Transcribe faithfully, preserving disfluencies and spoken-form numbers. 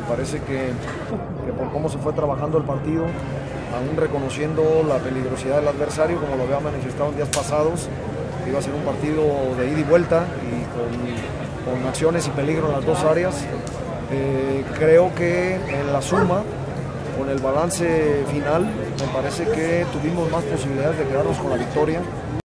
Me parece que, que por cómo se fue trabajando el partido, aún reconociendo la peligrosidad del adversario, como lo había manifestado en días pasados, que iba a ser un partido de ida y vuelta y con, con acciones y peligro en las dos áreas. Eh, creo que en la suma, con el balance final, me parece que tuvimos más posibilidades de quedarnos con la victoria.